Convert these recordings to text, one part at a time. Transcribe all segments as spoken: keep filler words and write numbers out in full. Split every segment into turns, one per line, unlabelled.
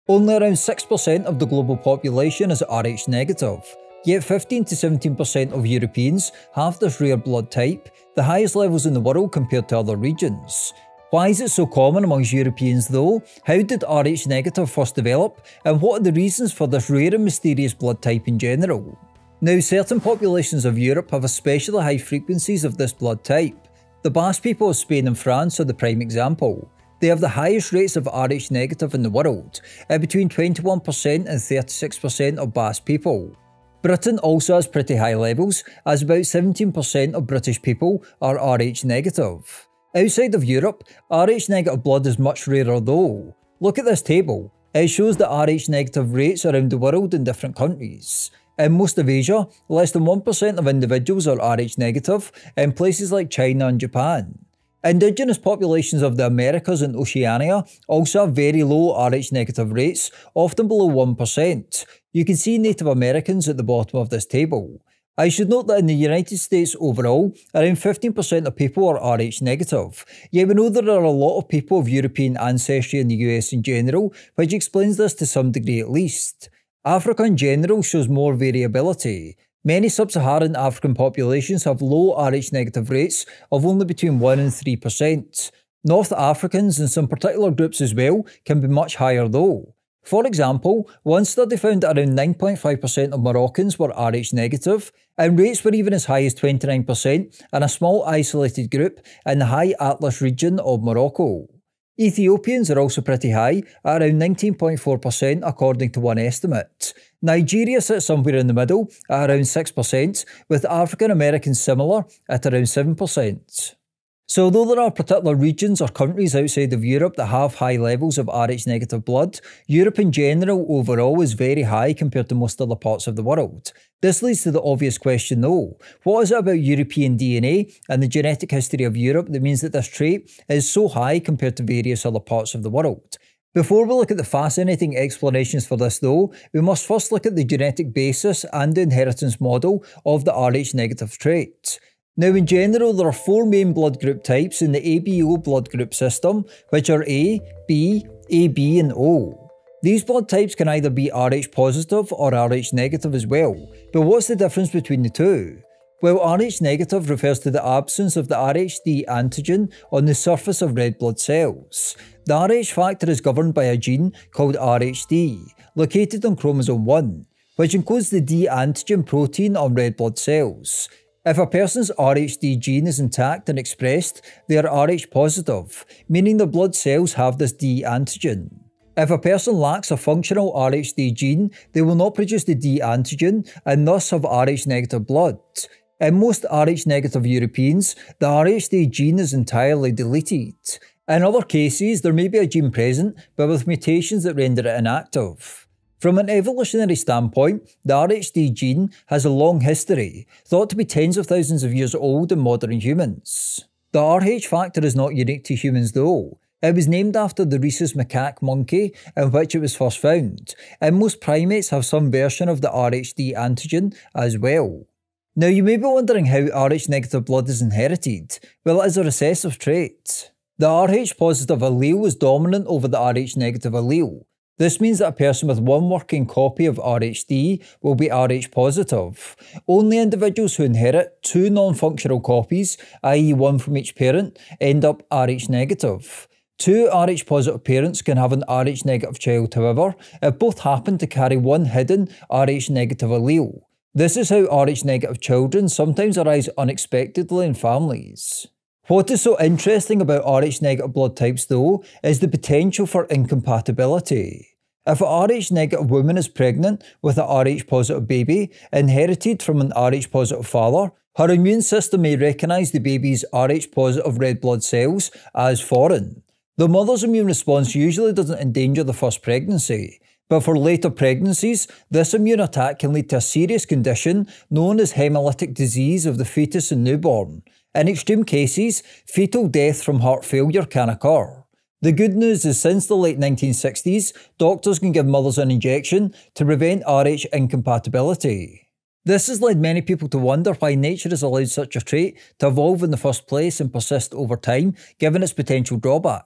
Only around six percent of the global population is Rh negative, yet fifteen to seventeen percent of Europeans have this rare blood type, the highest levels in the world compared to other regions. Why is it so common amongst Europeans though? How did Rh negative first develop, and what are the reasons for this rare and mysterious blood type in general? Now, certain populations of Europe have especially high frequencies of this blood type. The Basque people of Spain and France are the prime example. They have the highest rates of Rh negative in the world, at between twenty-one percent and thirty-six percent of Basque people. Britain also has pretty high levels, as about seventeen percent of British people are Rh negative. Outside of Europe, Rh negative blood is much rarer though. Look at this table. It shows the Rh negative rates around the world in different countries. In most of Asia, less than one percent of individuals are Rh negative in places like China and Japan. Indigenous populations of the Americas and Oceania also have very low Rh negative rates, often below one percent. You can see Native Americans at the bottom of this table. I should note that in the United States overall, around fifteen percent of people are Rh negative, yet we know there are a lot of people of European ancestry in the U S in general, which explains this to some degree at least. Africa in general shows more variability. Many sub-Saharan African populations have low Rh negative rates of only between one and three percent. North Africans and some particular groups as well can be much higher though. For example, one study found that around nine point five percent of Moroccans were Rh negative, and rates were even as high as twenty-nine percent in a small isolated group in the High Atlas region of Morocco. Ethiopians are also pretty high, at around nineteen point four percent according to one estimate. Nigeria sits somewhere in the middle, at around six percent, with African Americans similar, at around seven percent. So although there are particular regions or countries outside of Europe that have high levels of Rh negative blood, Europe in general overall is very high compared to most other parts of the world. This leads to the obvious question though, what is it about European D N A and the genetic history of Europe that means that this trait is so high compared to various other parts of the world? Before we look at the fascinating explanations for this though, we must first look at the genetic basis and the inheritance model of the Rh negative trait. Now in general, there are four main blood group types in the A B O blood group system, which are A, B, A B and O. These blood types can either be Rh positive or Rh negative as well, but what's the difference between the two? Well, Rh negative refers to the absence of the Rh D antigen on the surface of red blood cells. The Rh factor is governed by a gene called Rh D, located on chromosome one, which encodes the D antigen protein on red blood cells. If a person's Rh D gene is intact and expressed, they are Rh positive, meaning the blood cells have this D antigen. If a person lacks a functional Rh D gene, they will not produce the D antigen and thus have Rh negative blood. In most Rh negative Europeans, the Rh D gene is entirely deleted. In other cases, there may be a gene present, but with mutations that render it inactive. From an evolutionary standpoint, the Rh D gene has a long history, thought to be tens of thousands of years old in modern humans. The R H factor is not unique to humans though. It was named after the rhesus macaque monkey in which it was first found, and most primates have some version of the Rh D antigen as well. Now you may be wondering how Rh negative blood is inherited. Well, it is a recessive trait. The Rh positive allele is dominant over the Rh negative allele. This means that a person with one working copy of Rh D will be Rh positive. Only individuals who inherit two non-functional copies, that is one from each parent, end up Rh negative. Two Rh positive parents can have an Rh negative child however, if both happen to carry one hidden Rh negative allele. This is how Rh negative children sometimes arise unexpectedly in families. What is so interesting about Rh negative blood types though, is the potential for incompatibility. If a Rh negative woman is pregnant with a Rh positive baby, inherited from an Rh positive father, her immune system may recognise the baby's Rh positive red blood cells as foreign. The mother's immune response usually doesn't endanger the first pregnancy, but for later pregnancies, this immune attack can lead to a serious condition known as hemolytic disease of the fetus and newborn. In extreme cases, fetal death from heart failure can occur. The good news is since the late nineteen sixties, doctors can give mothers an injection to prevent Rh incompatibility. This has led many people to wonder why nature has allowed such a trait to evolve in the first place and persist over time, given its potential drawbacks.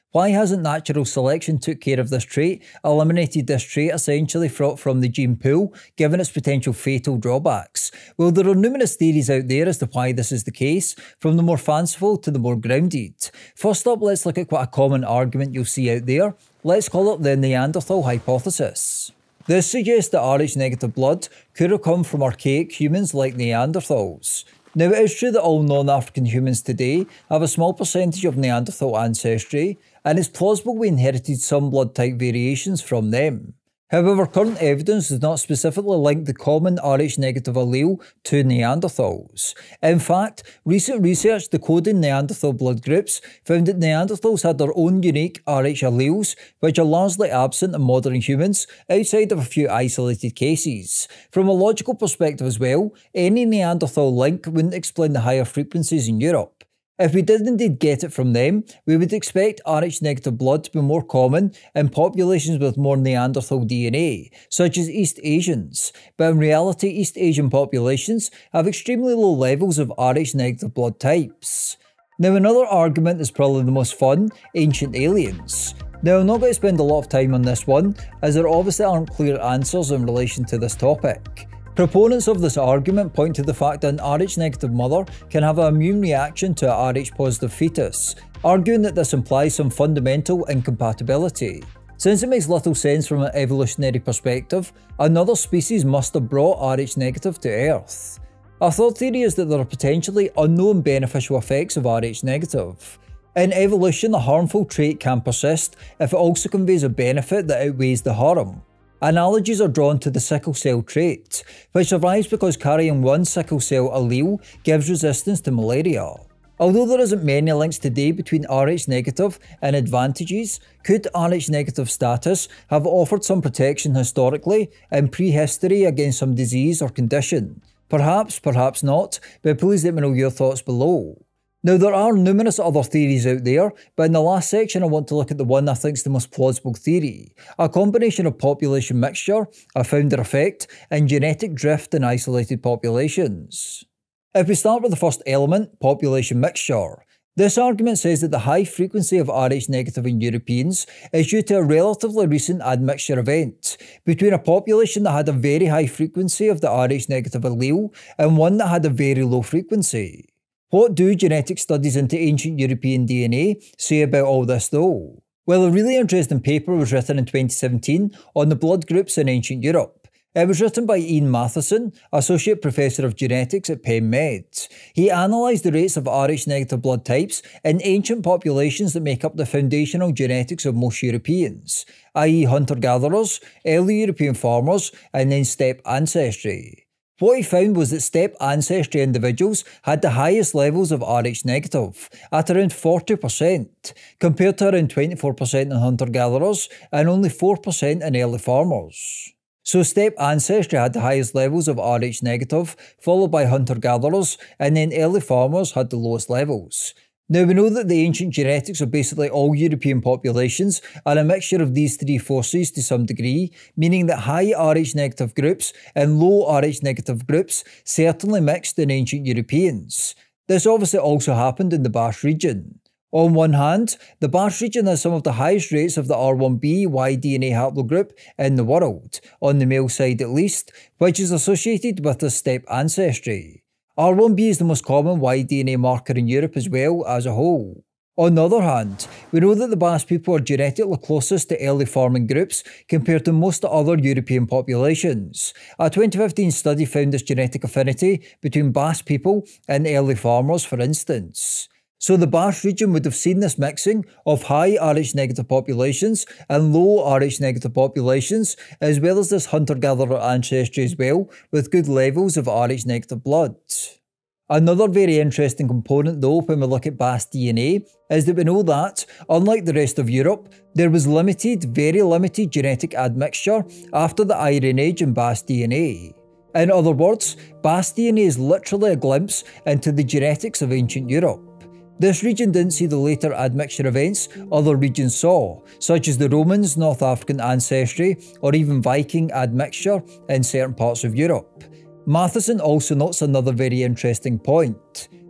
Why hasn't natural selection took care of this trait, eliminated this trait essentially from the gene pool, given its potential fatal drawbacks? Well, there are numerous theories out there as to why this is the case, from the more fanciful to the more grounded. First up, let's look at quite a common argument you'll see out there. Let's call it the Neanderthal hypothesis. This suggests that Rh negative blood could have come from archaic humans like Neanderthals. Now, it is true that all non-African humans today have a small percentage of Neanderthal ancestry, and it's plausible we inherited some blood type variations from them. However, current evidence does not specifically link the common Rh negative allele to Neanderthals. In fact, recent research decoding Neanderthal blood groups found that Neanderthals had their own unique Rh alleles, which are largely absent in modern humans, outside of a few isolated cases. From a logical perspective as well, any Neanderthal link wouldn't explain the higher frequencies in Europe. If we did indeed get it from them, we would expect Rh negative blood to be more common in populations with more Neanderthal D N A, such as East Asians, but in reality East Asian populations have extremely low levels of Rh negative blood types. Now, another argument is probably the most fun: ancient aliens. Now, I'm not going to spend a lot of time on this one, as there obviously aren't clear answers in relation to this topic. Proponents of this argument point to the fact that an Rh negative mother can have an immune reaction to a Rh positive fetus, arguing that this implies some fundamental incompatibility. Since it makes little sense from an evolutionary perspective, another species must have brought Rh negative to Earth. A third theory is that there are potentially unknown beneficial effects of Rh negative. In evolution, a harmful trait can persist if it also conveys a benefit that outweighs the harm. Analogies are drawn to the sickle cell trait, which survives because carrying one sickle cell allele gives resistance to malaria. Although there isn't many links today between Rh negative and advantages, could Rh negative status have offered some protection historically in prehistory against some disease or condition? Perhaps, perhaps not, but please let me know your thoughts below. Now, there are numerous other theories out there, but in the last section I want to look at the one I think is the most plausible theory, a combination of population mixture, a founder effect, and genetic drift in isolated populations. If we start with the first element, population mixture, this argument says that the high frequency of Rh negative in Europeans is due to a relatively recent admixture event between a population that had a very high frequency of the Rh negative allele and one that had a very low frequency. What do genetic studies into ancient European D N A say about all this though? Well, a really interesting paper was written in twenty seventeen on the blood groups in ancient Europe. It was written by Ian Matheson, Associate Professor of Genetics at Penn Med. He analysed the rates of Rh negative blood types in ancient populations that make up the foundational genetics of most Europeans, that is hunter-gatherers, early European farmers, and then steppe ancestry. What he found was that steppe ancestry individuals had the highest levels of Rh negative, at around forty percent, compared to around twenty-four percent in hunter-gatherers and only four percent in early farmers. So steppe ancestry had the highest levels of Rh negative, followed by hunter-gatherers, and then early farmers had the lowest levels. Now, we know that the ancient genetics of basically all European populations are a mixture of these three forces to some degree, meaning that high Rh negative groups and low Rh negative groups certainly mixed in ancient Europeans. This obviously also happened in the Basque region. On one hand, the Basque region has some of the highest rates of the R one b Y D N A haplogroup in the world, on the male side at least, which is associated with the steppe ancestry. R one b is the most common Y D N A marker in Europe as well as a whole. On the other hand, we know that the Basque people are genetically closest to early farming groups compared to most other European populations. A twenty fifteen study found this genetic affinity between Basque people and early farmers, for instance. So the Basque region would have seen this mixing of high Rh negative populations and low Rh negative populations, as well as this hunter-gatherer ancestry as well, with good levels of Rh negative blood. Another very interesting component though when we look at Basque D N A is that we know that, unlike the rest of Europe, there was limited, very limited genetic admixture after the Iron Age in Basque D N A. In other words, Basque D N A is literally a glimpse into the genetics of ancient Europe. This region didn't see the later admixture events other regions saw, such as the Romans' North African ancestry or even Viking admixture in certain parts of Europe. Matheson also notes another very interesting point.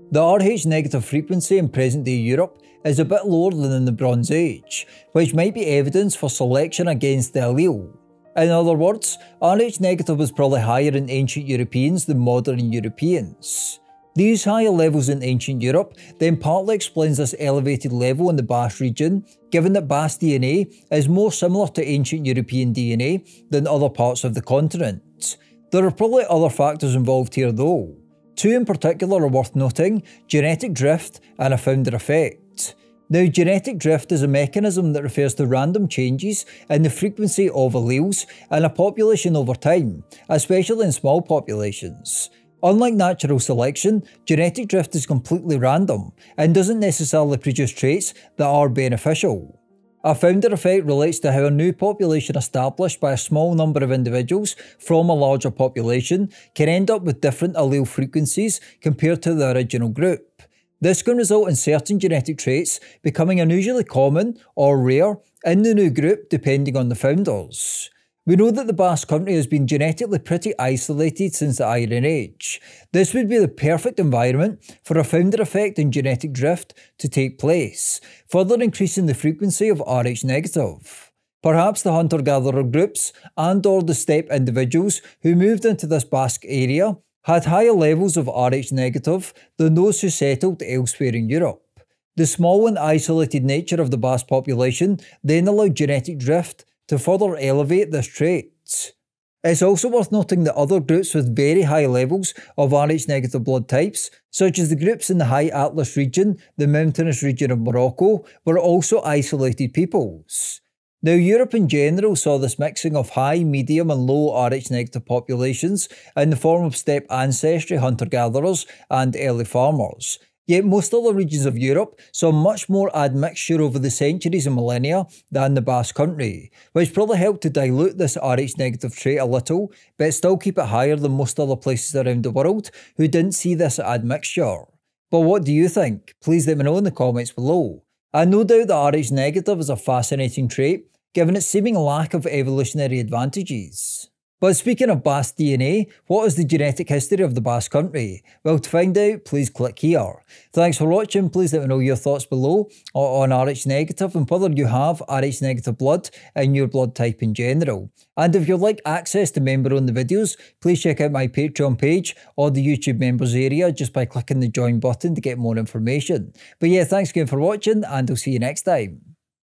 The R H negative frequency in present-day Europe is a bit lower than in the Bronze Age, which might be evidence for selection against the allele. In other words, R H negative was probably higher in ancient Europeans than modern Europeans. These higher levels in ancient Europe then partly explains this elevated level in the Basque region, given that Basque D N A is more similar to ancient European D N A than other parts of the continent. There are probably other factors involved here though. Two in particular are worth noting: genetic drift and a founder effect. Now, genetic drift is a mechanism that refers to random changes in the frequency of alleles in a population over time, especially in small populations. Unlike natural selection, genetic drift is completely random and doesn't necessarily produce traits that are beneficial. A founder effect relates to how a new population established by a small number of individuals from a larger population can end up with different allele frequencies compared to the original group. This can result in certain genetic traits becoming unusually common or rare in the new group depending on the founders. We know that the Basque country has been genetically pretty isolated since the Iron Age. This would be the perfect environment for a founder effect and genetic drift to take place, further increasing the frequency of R H negative. Perhaps the hunter-gatherer groups and or the steppe individuals who moved into this Basque area had higher levels of R H negative than those who settled elsewhere in Europe. The small and isolated nature of the Basque population then allowed genetic drift to further elevate this trait. It's also worth noting that other groups with very high levels of R H negative blood types, such as the groups in the High Atlas region, the mountainous region of Morocco, were also isolated peoples. Now, Europe in general saw this mixing of high, medium and low R H negative populations in the form of steppe ancestry hunter-gatherers and early farmers. Yet most other regions of Europe saw much more admixture over the centuries and millennia than the Basque country, which probably helped to dilute this R H negative trait a little, but still keep it higher than most other places around the world who didn't see this admixture. But what do you think? Please let me know in the comments below. And no doubt that R H negative is a fascinating trait, given its seeming lack of evolutionary advantages. But speaking of Basque D N A, what is the genetic history of the Basque country? Well, to find out, please click here. Thanks for watching. Please let me know your thoughts below on R H negative and whether you have R H negative blood in your blood type in general. And if you'd like access to member-only videos, please check out my Patreon page or the YouTube members area just by clicking the join button to get more information. But yeah, thanks again for watching and I'll see you next time.